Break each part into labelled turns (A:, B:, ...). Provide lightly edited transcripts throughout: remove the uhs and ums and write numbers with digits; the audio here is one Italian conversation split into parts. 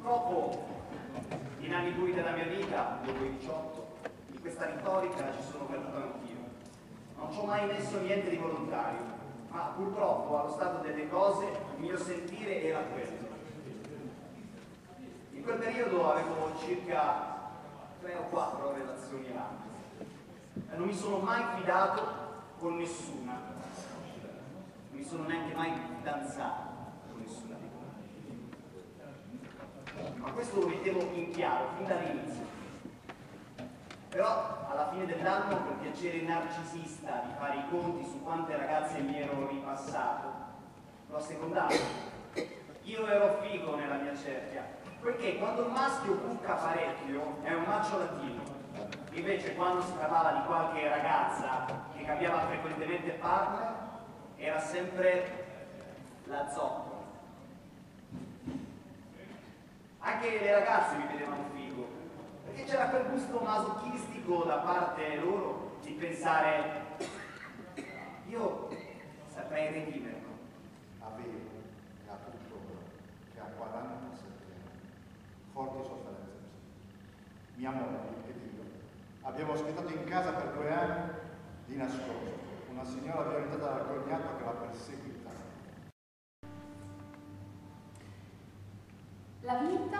A: Purtroppo, in anni bui della mia vita, dopo i 18, di questa retorica ci sono caduto anch'io. Non ci ho mai messo niente di volontario, ma purtroppo, allo stato delle cose, il mio sentire era quello. In quel periodo avevo circa 3 o 4 relazioni alte e non mi sono mai fidato con nessuna. Non mi sono neanche mai fidanzato con nessuna di loro. Ma questo lo mettevo in chiaro fin dall'inizio. Però alla fine dell'anno, per piacere narcisista di fare i conti su quante ragazze mi ero ripassato, l'ho assecondato. Io ero figo nella mia cerchia, poiché quando il maschio bucca parecchio è un macio latino. Invece quando si parlava di qualche ragazza che cambiava frequentemente partner, era sempre la zoppa. Anche le ragazze mi vedevano figo, perché c'era quel gusto masochistico da parte loro di pensare io saprei redimerlo.
B: Avevo e ha tuttora, che ha 47 anni, forti sofferenze. Mia moglie ed io abbiamo ospitato in casa per 2 anni di nascosto una signora violentata dal cognato che la perseguitava.
C: La vita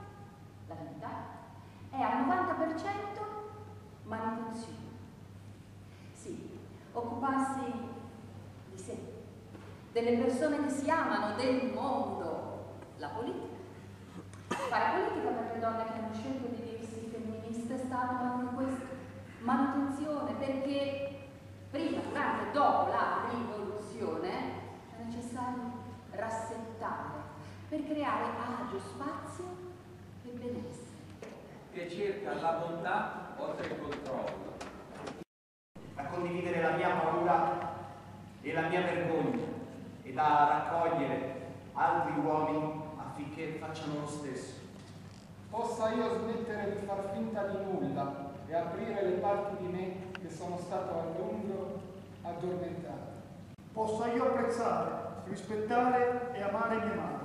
C: è al 90% manutenzione. Sì, occuparsi di sé, delle persone che si amano, del mondo, la politica. Fare politica per le donne che hanno scelto di dirsi femministe è stato anche questo, manutenzione, perché prima, durante e dopo la rivoluzione è necessario rassettare per creare agio, spazio e benessere.
D: Che cerca la bontà oltre il controllo.
A: A condividere la mia paura e la mia vergogna e da raccogliere altri uomini affinché facciano lo stesso.
E: Possa io smettere di far finta di nulla e aprire le parti di me che sono stato a lungo addormentato.
F: Possa io apprezzare, rispettare e amare mia madre.